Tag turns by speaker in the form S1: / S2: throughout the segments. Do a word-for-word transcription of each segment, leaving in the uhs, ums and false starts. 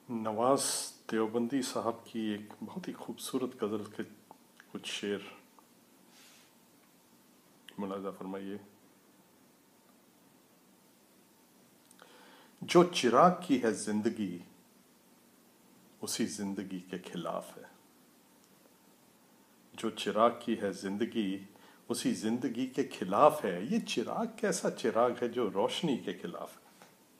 S1: नवाज़ देवबंदी साहब की एक बहुत ही खूबसूरत गज़ल के कुछ शेर मुलाज़ा फरमाइए। जो चिराग की है जिंदगी उसी जिंदगी के खिलाफ है। जो चिराग की है जिंदगी उसी जिंदगी के खिलाफ है। ये चिराग कैसा चिराग है जो रोशनी के खिलाफ है।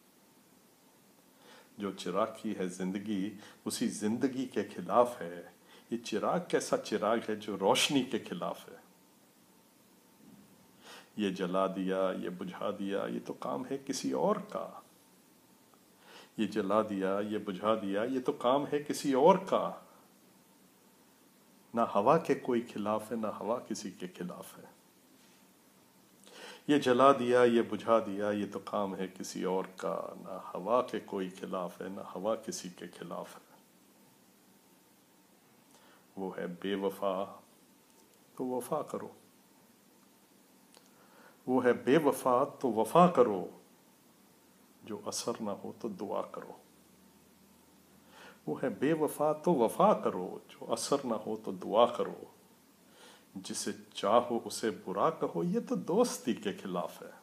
S1: जो चिराग की है जिंदगी उसी जिंदगी के खिलाफ है। ये चिराग कैसा चिराग है जो रोशनी के खिलाफ है। ये जला दिया ये बुझा दिया ये तो काम है किसी और का। ये जला दिया ये बुझा दिया ये तो काम है किसी और का। ना हवा के कोई खिलाफ है ना हवा किसी के खिलाफ है। ये जला दिया ये बुझा दिया ये तो काम है किसी और का। ना हवा के कोई खिलाफ है ना हवा किसी के खिलाफ है। वो है बेवफा तो वफा करो। वो है बेवफा तो वफा करो। जो असर ना हो तो दुआ करो। वो है बेवफा तो वफा करो। जो असर ना हो तो दुआ करो। जिसे चाहो उसे बुरा कहो ये तो दोस्ती के खिलाफ है।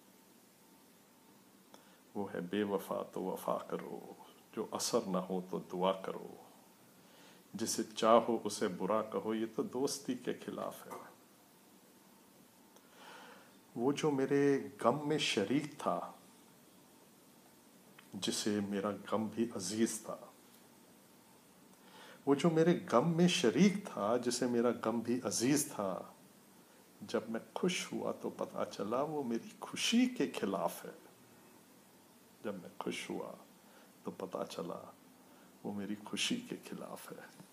S1: वो है बेवफा तो वफा करो। जो असर ना हो तो दुआ करो। जिसे चाहो उसे बुरा कहो ये तो दोस्ती के खिलाफ है। वो जो मेरे गम में शरीक था जिसे मेरा गम भी अजीज था। वो जो मेरे गम में शरीक था जिसे मेरा गम भी अजीज था। जब मैं खुश हुआ तो पता चला वो मेरी खुशी के खिलाफ है। जब मैं खुश हुआ तो पता चला वो मेरी खुशी के खिलाफ है।